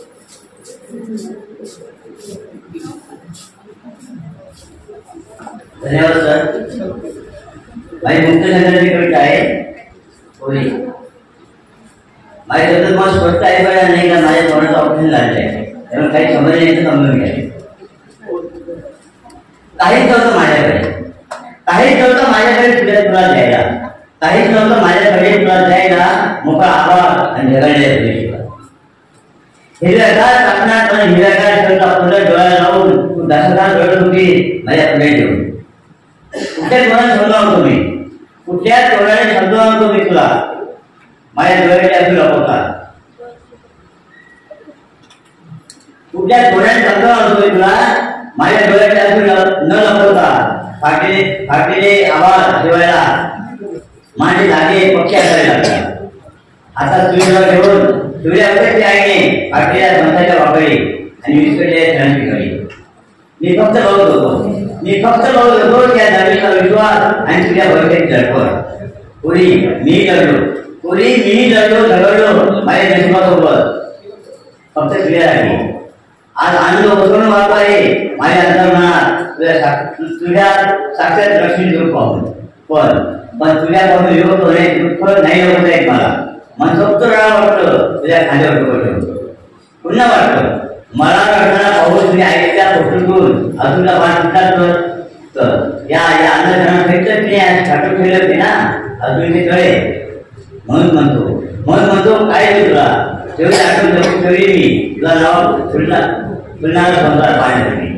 धन्यवाद सर. माझी मुक्त संघटनेची कविता आहे होळी. माझ्याबद्दल मला स्पष्ट आहे बघा नाही का माझ्या तोंडाचं ऑप्शन लागलंय त्यामुळे काही समज नाही समजून घ्या. काहीच नव्हतं माझ्याकडे, काहीच नव्हतं माझ्याकडे तुला द्यायला, काहीच नव्हतं माझ्याकडे तुला द्यायला मोकळा आभार आणि झगडले हिरव्यागार टाकणार पण हिरव्यागार शब्द आपल्या डोळ्याला लावून दशकात रडत होती माझ्या पुढे घेऊन. कुठल्या डोळ्याने समजावून तुम्ही, कुठल्या डोळ्याने समजावून तुम्ही तुला माझ्या डोळ्याच्या अजून लपवतात, कुठल्या डोळ्याने समजावून तुम्ही तुला माझ्या डोळ्याच्या अजून न लपवता फाटलेले आवाज ठेवायला माझे धागे पक्ष्या करायला लागतात. आता तुझ्याजवळ घेऊन तुझ्या अपेक्षा आहे फाटलेल्या संताच्या वाकडी आणि विस्कटलेल्या खेळांची कडी. मी फक्त बघत होतो त्या धागेचा विश्वास आणि तुझ्या भरतीत झडपड. पुरी मी लढलो झगडलो माझ्या नशिबासोबत फक्त तुझ्यासाठी. आज आनंद बसवून वाटतो आहे माझ्या अंतर्मनात तुझ्या साक्षात लक्ष्मी रूप पाहून. पण तुझ्यापासून विरोध होणे दुःख नाही होत आहे. मला मनसोक्त वेळा वाटतं तुझ्या खांद्यावर डोकं ठेवून. पुन्हा वाटतं मला रडताना पाहून तुझ्या आईच्या पोटून अजूनला बाण तर या अंधजनापेक्षा छाटून ठेवले होते ना अजून ते कळे. म्हणून म्हणतो काय तुला तेवढी आठवण ठेवली मी तुला नाव फुलणारा संसार पाहण्यासाठी.